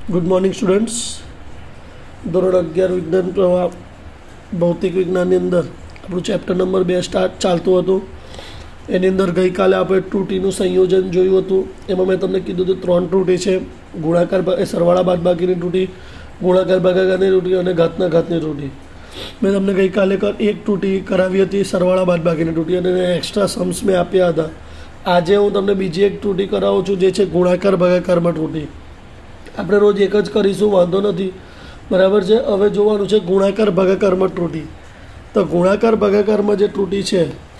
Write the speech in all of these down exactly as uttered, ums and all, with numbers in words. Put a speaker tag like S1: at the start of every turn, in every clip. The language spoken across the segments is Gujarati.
S1: Good morning students. ધોરણ અગિયાર વિજ્ઞાન પ્રવાહ ભૌતિક વિજ્ઞાનની અંદર આપણું ચેપ્ટર નંબર બે સ્ટાર્ટ ચાલતું હતું. એની અંદર ગઈકાલે આપણે ત્રુટીનું સંયોજન જોયું હતું. એમાં મેં તમને કીધું હતું ત્રણ ત્રુટી છે: ગુણાકાર સરવાળા બાદબાકીની ત્રુટી, ગુણાકાર ભાગાકારની ત્રુટી અને ઘાતના ઘાતની ત્રુટી. મેં તમને ગઈકાલે એક ત્રુટી કરાવી હતી, સરવાળા બાદબાકીની ત્રુટી, અને એક્સ્ટ્રા સમ્સ મેં આપ્યા હતા. આજે હું તમને બીજી એક ત્રુટી કરાવું છું, જે છે ગુણાકાર ભાગાકારમાં ત્રુટી. આપણે રોજ એક જ કરીશું, વાંધો નથી, બરાબર છે. હવે જોવાનું છે ગુણાકાર ભાગાકારમાં ત્રુટી. તો ગુણાકાર ભાગાકારમાં જે ત્રુટી છે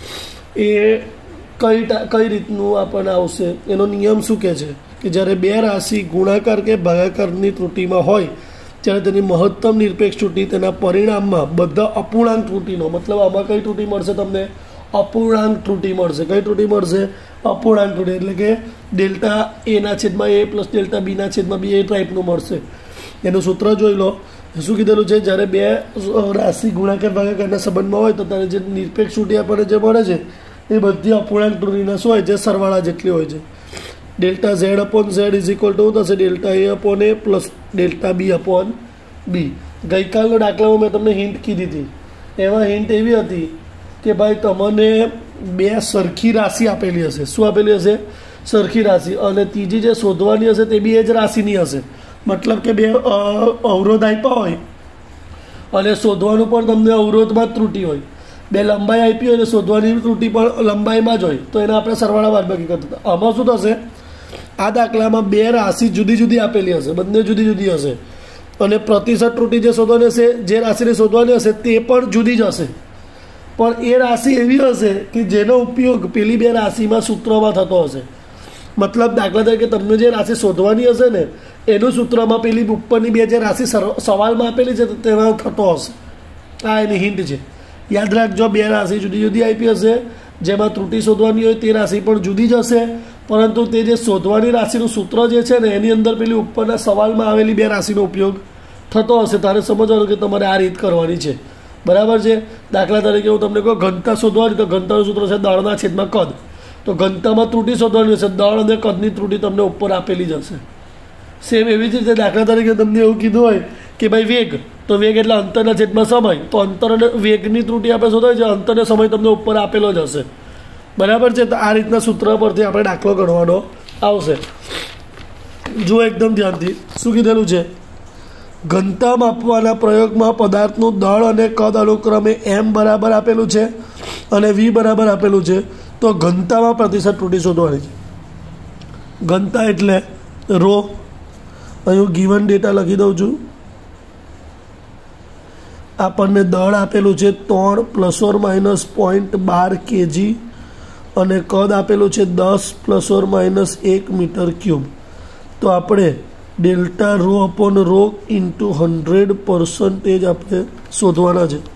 S1: એ કઈ કઈ રીતનું આપણને આવશે, એનો નિયમ શું કહે છે કે જ્યારે બે રાશિ ગુણાકાર કે ભાગાકારની ત્રુટીમાં હોય ત્યારે તેની મહત્તમ નિરપેક્ષ ત્રુટી તેના પરિણામમાં બધા અપૂર્ણાંક ત્રુટીનો, મતલબ આમાં કઈ ત્રુટી મળશે તમને? અપૂર્ણાંક ત્રુટી મળશે. કઈ ત્રુટી મળશે? અપૂર્ણાંક ત્રુટી. એટલે કે ડેલ્ટા એના છેદમાં એ પ્લસ ડેલ્ટા બીના છેદમાં બી એ ટાઈપનું મળશે. એનું સૂત્ર જોઈ લો. શું કીધેલું છે? જ્યારે બે રાશિ ગુણાકાર ભાગાકારના સંબંધમાં હોય તો ત્યારે જે નિરપેક્ષ ત્રુટી આપણને જે મળે છે એ બધી અપૂર્ણાંક ત્રુટીના શું હોય છે? સરવાળા જેટલી હોય છે. Delta Z upon Z is equal to થશે delta A upon A plus delta B upon B. ગઈકાલનો દાખલામાં મેં તમને હિન્ટ કીધી હતી. એમાં હિન્ટ એવી હતી કે ભાઈ તમને બે સરખી રાશિ આપેલી હશે. શું આપેલી હશે? સરખી રાશિ. અને ત્રીજી જે શોધવાની હશે તે બી એ જ રાશિની હશે. મતલબ કે બે અવરોધ આપ્યા હોય અને શોધવાનું પણ તમને અવરોધમાં જ ત્રુટી હોય. બે લંબાઈ આપી હોય અને શોધવાની ત્રુટી પણ લંબાઈમાં જ હોય, તો એને આપણે સરવાળા બાદબાકી કરતા હતા. આમાં શું થશે? આ દાખલામાં બે રાશિ જુદી જુદી આપેલી હશે, બંને જુદી જુદી હશે, અને પ્રતિશત ત્રુટી જે શોધવાની હશે, જે રાશિને શોધવાની હશે તે પણ જુદી જ હશે. પણ એ રાશિ એવી હશે કે જેનો ઉપયોગ પેલી બે રાશિમાં સૂત્રમાં થતો હશે. મતલબ દાખલા તરીકે તમને જે રાશિ શોધવાની હશે ને એનું સૂત્રમાં પેલી ઉપરની બે જે રાશિ સવાલમાં આપેલી છે તેમાં થતો હશે. આ એની હિન્ટ છે. યાદ રાખજો, બે રાશિ જુદી જુદી આપી હશે, જેમાં ત્રુટી શોધવાની હોય તે રાશિ પણ જુદી જ હશે, પરંતુ તે જે શોધવાની રાશિનું સૂત્ર જે છે ને એની અંદર પેલી ઉપરના સવાલમાં આવેલી બે રાશિનો ઉપયોગ થતો હશે. તારે સમજવાનું કે તમારે આ રીત કરવાની છે, બરાબર છે. દાખલા તરીકે હું તમને કહું ઘનતા શોધવાની, તો ઘનતાનું સૂત્ર છે દળના છેદમાં કદ. તો ઘનતામાં ત્રુટી શોધવાની હશે, દળ અને કદની ત્રુટી તમને ઉપર આપેલી જ હશે. સેમ એવી જ રીતે દાખલા તરીકે તમને એવું કીધું હોય કે ભાઈ વેગ, તો વેગ એટલે અંતરના છેદમાં સમય, તો અંતર અને વેગની ત્રુટી આપણે શોધવાની છે, અંતર અને સમય તમને ઉપર આપેલો જ હશે, બરાબર છે. તો આ રીતના સૂત્ર પરથી આપણે દાખલો ગણવાનો આવશે. જુઓ એકદમ ધ્યાનથી, શું કીધેલું છે? ઘનતા માપવાના પ્રયોગમાં પદાર્થનું દળ અને કદ અનુક્રમે એમ બરાબર આપેલું છે અને વી બરાબર આપેલું છે. તો ઘનતામાં પ્રતિશત ત્રુટી શોધવાની છે. ઘનતા એટલે રો. અહીં હું ગીવન ડેટા લખી દઉં છું. આપણને દળ આપેલું છે ત્રણ પ્લસ ઓર માઇનસ પોઈન્ટ બાર કેજી અને કદ આપેલું છે દસ પ્લસ ઓર માઇનસ એક મીટર ક્યુબ. તો આપણે delta rho upon rho into hundred percentage આપણે શોધવાના છે,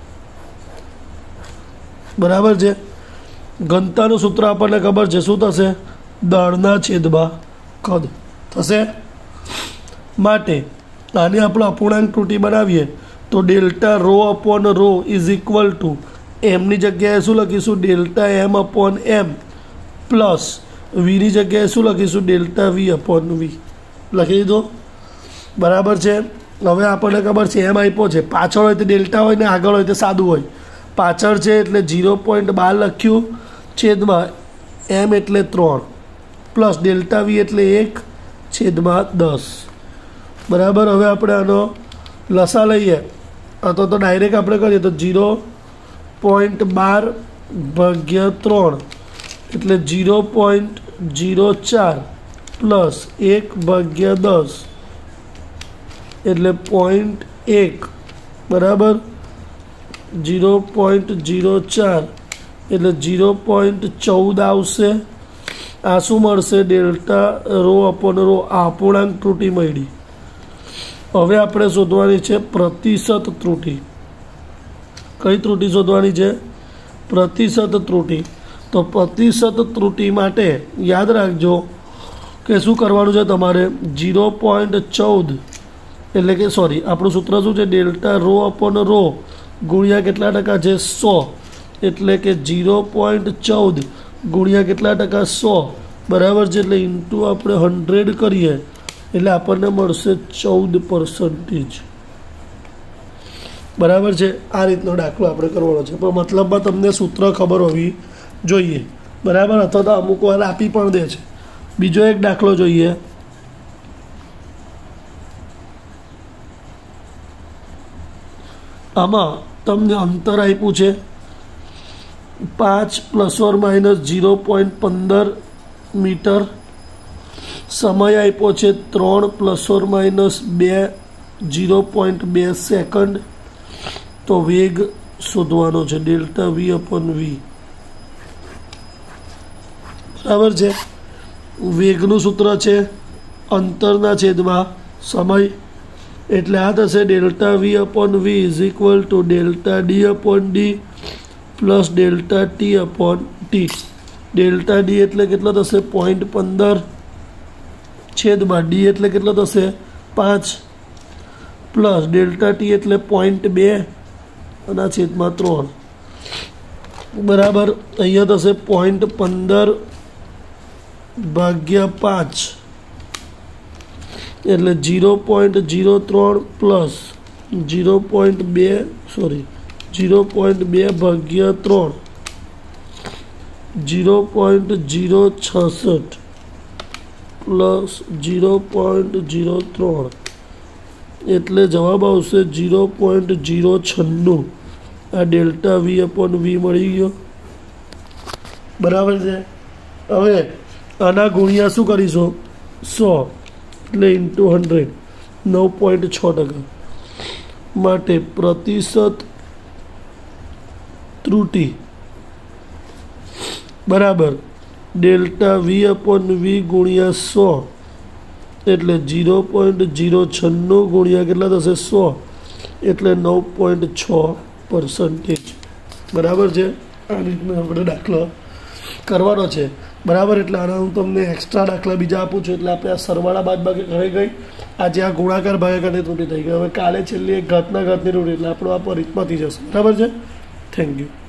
S1: બરાબર છે. ઘનતાનું સૂત્ર આપણને ખબર છે, શું થશે? દળના છેદમાં કદ થશે. માટે આને આપણે અપૂર્ણાંક ત્રુટી બનાવીએ તો delta rho upon rho is equal to એમની જગ્યાએ શું લખીશું? Delta M upon M plus વીની જગ્યાએ શું લખીશું? ડેલ્ટા વી અપોન વી લખી દીધો, બરાબર છે. હવે આપણને ખબર છે એમ આપ્યો છે, પાછળ હોય તો ડેલ્ટા હોય ને આગળ હોય તો સાદું હોય. પાછળ છે એટલે ઝીરો પોઈન્ટ બાર લખ્યું, છેદમાં એમ એટલે ત્રણ પ્લસ ડેલ્ટા વી એટલે એક છેદમાં દસ, બરાબર. હવે આપણે આનો લસા લઈએ અથવા તો ડાયરેક્ટ આપણે કરીએ તો ઝીરો પોઈન્ટ બાર ભાગ્યા ત્રણ એટલે ઝીરો પોઈન્ટ ઝીરો ચાર પ્લસ એક ભાગ્યા દસ એટલે પોઈન્ટ એક, બરાબર. ઝીરો પોઈન્ટ ઝીરો ચાર એટલે ઝીરો પોઈન્ટ ચૌદ આવશે. આ શું મળશે? Delta rho upon rho. આ અપૂર્ણાંક ત્રુટી મળી. હવે આપણે શોધવાની છે પ્રતિશત ત્રુટી. કઈ ત્રુટી શોધવાની છે? પ્રતિશત ત્રુટી. તો પ્રતિશત ત્રુટી માટે યાદ રાખજો કે શું કરવાનું છે તમારે? ઝીરો પોઈન્ટ ચૌદ એટલે કે સોરી આપણું સૂત્ર શું છે? ડેલ્ટા રો અપોન રો ગુણ્યા કેટલા ટકા છે? સો. એટલે કે ઝીરો પોઈન્ટ ચૌદ ગુણ્યા કેટલા ટકા? સો, બરાબર છે. એટલે ઇન્ટુ આપણે હંડ્રેડ કરીએ એટલે આપણને મળશે ચૌદ પર્સન્ટેજ. બરાબર છે. આ રીતનો દાખલો આપણે કરવાનો છે, પણ મતલબમાં તમને સૂત્ર ખબર હોવી જોઈએ. બરાબર, અથવા તો અમુક વાર આપી પણ દે છે. બીજો એક દાખલો જોઈએ. આમાં તમને અંતર આપ્યું છે પાંચ plus or minus zero point પંદર મીટર, સમય આપ્યો છે ત્રણ પ્લસ ઓર માઇનસ બે ઝીરો પોઈન્ટ બે સેકન્ડ. તો વેગ શોધવાનો છે, ડેલ્ટા વી અપોન વી. બરાબર છે. વેગનું સૂત્ર છે અંતરના છેદમાં સમય, એટલે આ થશે delta V upon V is equal to delta D upon D plus delta T upon T. Delta D એટલે કેટલો થશે પોઈન્ટ પંદર છેદમાં ડી એટલે કેટલો થશે પાંચ, પ્લસ ડેલ્ટા ટી એટલે પોઈન્ટ બે અને છેદમાં ત્રણ. બરાબર, અહીંયા થશે પોઈન્ટ પંદર ભાગ્યા પાંચ એટલે ઝીરો પોઈન્ટ ઝીરો ત્રણ પ્લસ ઝીરો પોઈન્ટ બે સોરી ઝીરો પોઈન્ટ બે ભાગ્યા ત્રણ ઝીરો પોઈન્ટ ઝીરો છસઠ પ્લસ ઝીરો પોઈન્ટ ઝીરો ત્રણ એટલે જવાબ આવશે ઝીરો પોઈન્ટ ઝીરો છન્નું. આ ડેલ્ટા વી અપોન વી મળી ગયો. બરાબર છે. હવે આના ગુણ્યા શું કરીશું સો એટલે ઇન્ટુ હંડ્રેડ, નવ પોઈન્ટ છ ટકા માટે પ્રતિશત ત્રુટિ બરાબર ડેલ્ટા વી અપોન વી ગુણ્યા સો એટલે ઝીરો પોઈન્ટ ઝીરો છન્નું ગુણ્યા કેટલા થશે સો એટલે નવ પોઈન્ટ છ પર્સન્ટેજ. બરાબર છે. આ રીતનો આપણે દાખલો કરવાનો છે. બરાબર, એટલે આના હું તમને એક્સ્ટ્રા દાખલા બીજા આપું છું. એટલે આપણે આ સરવાળા બાદબાકી ઘરે ગઈ, આજે આ ગુણાકાર ભાગાકારની ત્રુટિ થઈ ગઈ. હવે કાલે છેલ્લી એક ઘાતના ઘાતની ત્રુટિ, એટલે આપણો આ પરિતમાંથી જશે. બરાબર છે. Thank you.